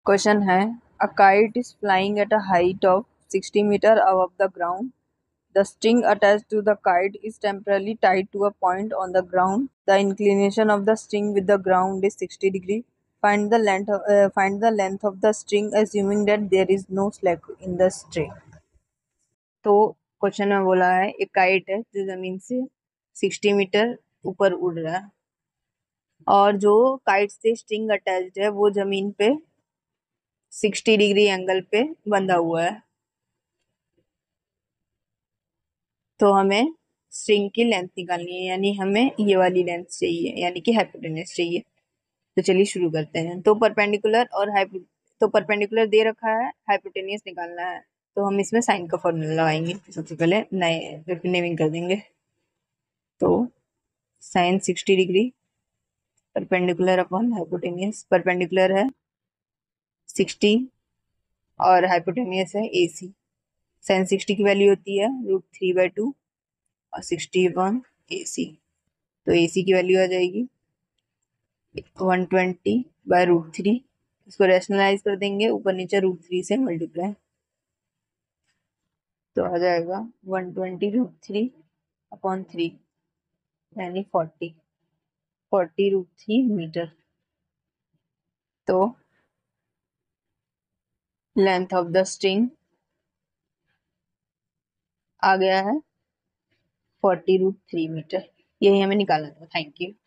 Question है a kite is flying at a height of 60 metre above the ground. The string attached to the kite is temporarily tied to a point on the ground. The inclination of the string with the ground is 60 degree. Find the length of the string assuming that there is no slack in the string. तो question में बोला है एक kite है जो जमीन से 60 metre ऊपर उड़ रहा है और जो काइट से स्ट्रिंग अटैच्ड है वो जमीन पे 60 डिग्री एंगल पे बंधा हुआ है। तो हमें स्ट्रिंग की लेंथ निकालनी है, यानी हमें ये वाली लेंथ चाहिए, यानी कि हाइपोटेनस चाहिए। तो चलिए शुरू करते हैं। तो परपेंडिकुलर दे रखा है, हाइपोटेनियस निकालना है। तो हम इसमें साइन का फॉर्मूला लगाएंगे। सबसे पहले नए नेमिंग कर देंगे। तो sine 60 degree perpendicular upon hypotenuse. Perpendicular है 60 और हाइपोटेनियस है AC। साइन 60 की वैल्यू होती है √3/2 और 60/AC। तो AC की वैल्यू आ जाएगी 120/√3। इसको रेशनलाइज कर देंगे, ऊपर नीचे √3 से मल्टीप्लाई। तो आ जाएगा 120√3/3 यानी 40 मीटर। तो लेंथ ऑफ द स्ट्रिंग आ गया है 40√3 मीटर। यही हमें निकालना था। Thank you.